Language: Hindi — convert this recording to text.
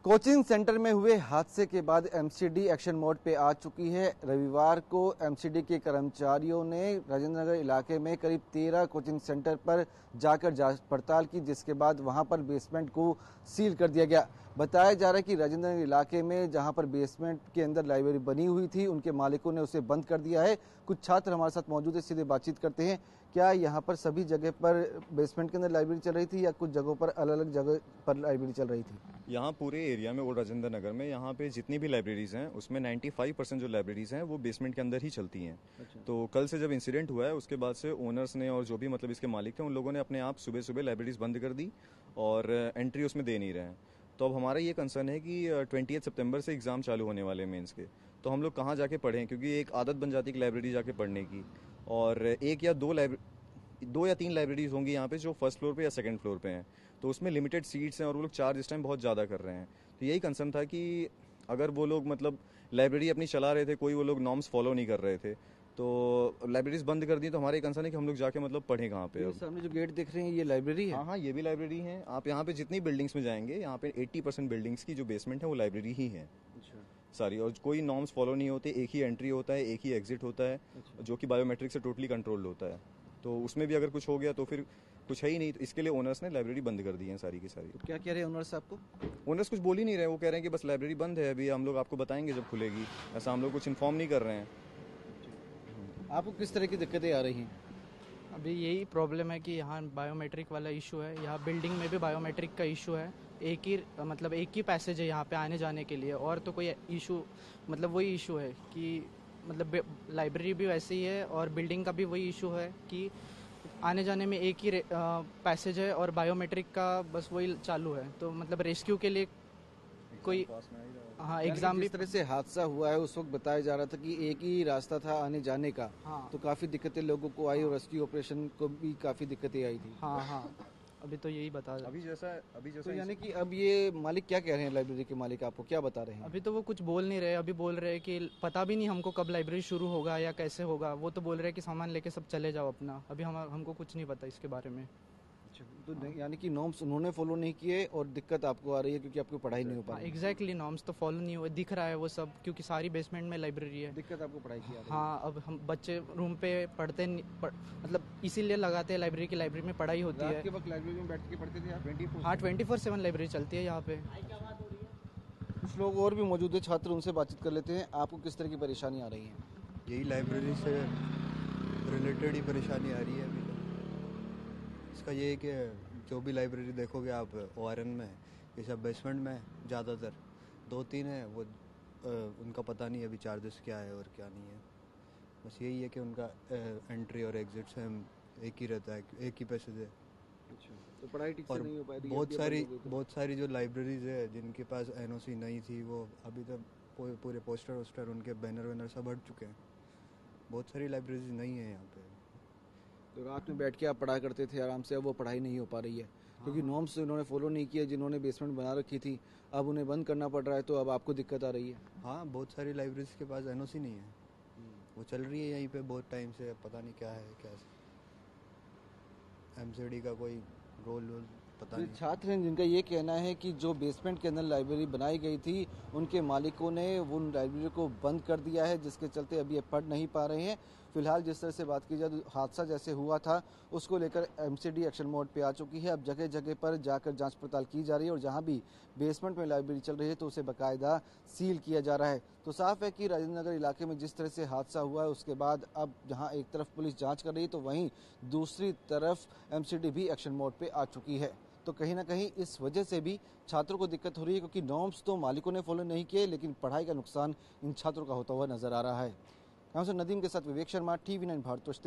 कोचिंग सेंटर में हुए हादसे के बाद एमसीडी एक्शन मोड पे आ चुकी है। रविवार को एमसीडी के कर्मचारियों ने राजेंद्र नगर इलाके में करीब 13 कोचिंग सेंटर पर जाकर जांच पड़ताल की, जिसके बाद वहां पर बेसमेंट को सील कर दिया गया। बताया जा रहा है कि राजेंद्र नगर इलाके में जहां पर बेसमेंट के अंदर लाइब्रेरी बनी हुई थी, उनके मालिकों ने उसे बंद कर दिया है। कुछ छात्र हमारे साथ मौजूद है, सीधे बातचीत करते हैं। क्या यहाँ पर सभी जगह पर बेसमेंट के अंदर लाइब्रेरी चल रही थी या कुछ जगहों पर अलग अलग जगह पर लाइब्रेरी चल रही थी? यहाँ पूरे एरिया में ओल्ड राजेंद्र नगर में यहाँ पे जितनी भी लाइब्रेरीज हैं उसमें 95% जो लाइब्रेरीज हैं वो बेसमेंट के अंदर ही चलती हैं। अच्छा। तो कल से जब इंसिडेंट हुआ है उसके बाद से ओनर्स ने और जो भी मतलब इसके मालिक थे उन लोगों ने अपने आप सुबह सुबह लाइब्रेरीज बंद कर दी और एंट्री उसमें दे नहीं रहे हैं। तो अब हमारा ये कंसर्न है कि 28 सितंबर से एग्जाम चालू होने वाले हैं मेंस के, तो हम लोग कहाँ जाके पढ़ें, क्योंकि एक आदत बन जाती है लाइब्रेरी जाके पढ़ने की। और एक या दो या तीन लाइब्रेरीज होंगी यहाँ पे जो फर्स्ट फ्लोर पे या सेकंड फ्लोर पे हैं, तो उसमें लिमिटेड सीट्स हैं और वो लोग चार्ज इस टाइम बहुत ज़्यादा कर रहे हैं। तो यही कंसर्न था कि अगर वो लोग मतलब लाइब्रेरी अपनी चला रहे थे, कोई वो लोग नॉर्म्स फॉलो नहीं कर रहे थे, तो लाइब्रेरीज बंद कर दी, तो हमारा कंसर्न है कि हम लोग जाके मतलब पढ़ें कहाँ पे। सामने जो गेट देख रहे हैं ये लाइब्रेरी है? हाँ, ये भी लाइब्रेरी है। आप यहाँ पे जितनी बिल्डिंग्स में जाएंगे, यहाँ पे 80% बिल्डिंग्स की जो बेसमेंट है वो लाइब्रेरी ही है। अच्छा। सारी, और कोई नॉर्म्स फॉलो नहीं होते, एक ही एंट्री होता है, एक ही एग्जिट होता है। अच्छा। जो कि बायोमेट्रिक से टोटली कंट्रोल्ड होता है। तो उसमें भी अगर कुछ हो गया तो फिर कुछ है ही नहीं, तो इसके लिए ओनर्स ने लाइब्रेरी बंद कर दी है सारी की सारी। तो क्या कह रहे हैं ओनर्स आपको? ओनर्स कुछ बोल ही नहीं रहे, वो कह रहे हैं कि बस लाइब्रेरी बंद है, अभी हम लोग आपको बताएंगे जब खुलेगी। ऐसा हम लोग कुछ इन्फॉर्म नहीं कर रहे हैं। आपको किस तरह की दिक्कतें आ रही हैं? अभी यही प्रॉब्लम है कि यहाँ बायोमेट्रिक वाला इशू है, यहाँ बिल्डिंग में भी बायोमेट्रिक का इशू है। एक ही पैसेज है यहाँ पे आने जाने के लिए, और तो कोई इशू मतलब वही इशू है कि मतलब लाइब्रेरी भी वैसे ही है और बिल्डिंग का भी वही इशू है कि आने जाने में एक ही पैसेज है और बायोमेट्रिक का बस वही चालू है। तो मतलब रेस्क्यू के लिए कोई एग्जाम भी, जिस तरह से हादसा हुआ है उस वक्त बताया जा रहा था कि एक ही रास्ता था आने जाने का। हाँ। तो काफी दिक्कतें लोगों को आई। हाँ। और रेस्क्यू ऑपरेशन को भी काफी दिक्कतें आई थी। हाँ, अभी तो यही बता अभी जैसा तो यानी कि अब ये मालिक क्या कह रहे हैं, लाइब्रेरी के मालिक आपको क्या बता रहे हैं? अभी तो वो कुछ बोल नहीं रहे। अभी बोल रहे हैं कि पता भी नहीं हमको कब लाइब्रेरी शुरू होगा या कैसे होगा। वो तो बोल रहे हैं कि सामान लेके सब चले जाओ अपना। अभी हमको कुछ नहीं पता इसके बारे में। तो यानी कि नॉर्म्स उन्होंने फॉलो नहीं किए और दिक्कत आपको आ रही है क्योंकि आपको पढ़ाई नहीं हो पा रही। एग्जैक्टली, नॉर्म्स तो फॉलो नहीं हुए, दिख रहा है वो सब, क्योंकि सारी बेसमेंट में लाइब्रेरी है। दिक्कत आपको पढ़ाई की आ रही है? हाँ, अब हम बच्चे रूम पे पढ़ते मतलब इसीलिए लगाते हैं लाइब्रेरी की, लाइब्रेरी में पढ़ाई होती है। रात के वक्त लाइब्रेरी में बैठ के पढ़ते थे आप? 24/7 लाइब्रेरी चलती है यहाँ पे। कुछ लोग और भी मौजूद है छात्र, उनसे बातचीत कर लेते हैं। आपको किस तरह की परेशानी आ रही है? यही लाइब्रेरी से रिलेटेड ही परेशानी आ रही है अभी तो। इसका ये है कि जो भी लाइब्रेरी देखोगे आप ORN में, ये सब बेसमेंट में ज़्यादातर 2-3 है, वो उनका पता नहीं अभी चार्जेस क्या है और क्या नहीं है। बस यही है कि उनका एंट्री और एग्जिट से एक ही रहता है, एक ही पैसेज है। अच्छा। तो पढ़ाई ठीक से नहीं हो पाई? बहुत सारी जो लाइब्रेरीज है जिनके पास NOC नहीं थी, वो अभी तक पूरे पोस्टर वोस्टर उनके बैनर सब हट चुके हैं। बहुत सारी लाइब्रेरीज नहीं है यहाँ पे। तो रात में बैठ के आप पढ़ा करते थे आराम से, अब वो पढ़ाई नहीं हो पा रही है। हाँ। क्योंकि नॉर्म्स इन्होंने फॉलो नहीं किया, जिन्होंने बेसमेंट बना रखी थी, अब उन्हें बंद करना पड़ रहा है। तो अब आपको दिक्कत आ रही है? हाँ, बहुत सारी लाइब्रेरीज के पास NOC नहीं है, वो चल रही है यहीं पे बहुत टाइम से। पता नहीं क्या है, क्या MCD का कोई रोल पता नहीं। छात्र हैं जिनका ये कहना है कि जो बेसमेंट के अंदर लाइब्रेरी बनाई गई थी, उनके मालिकों ने उन लाइब्रेरी को बंद कर दिया है, जिसके चलते अभी ये पढ़ नहीं पा रहे हैं। फिलहाल जिस तरह से बात की जाए, हादसा जैसे हुआ था उसको लेकर MCD एक्शन मोड पे आ चुकी है। अब जगह जगह पर जाकर जांच पड़ताल की जा रही है और जहां भी बेसमेंट में लाइब्रेरी चल रही है तो उसे बाकायदा सील किया जा रहा है। तो साफ है कि राजेंद्र नगर इलाके में जिस तरह से हादसा हुआ है उसके बाद अब जहाँ एक तरफ पुलिस जाँच कर रही है तो वहीं दूसरी तरफ MCD भी एक्शन मोड पे आ चुकी है। तो कहीं ना कहीं इस वजह से भी छात्रों को दिक्कत हो रही है, क्योंकि नॉर्म्स तो मालिकों ने फॉलो नहीं किए, लेकिन पढ़ाई का नुकसान इन छात्रों का होता हुआ नजर आ रहा है। यहाँ से नदीम के साथ विवेक शर्मा, TV9 भारत।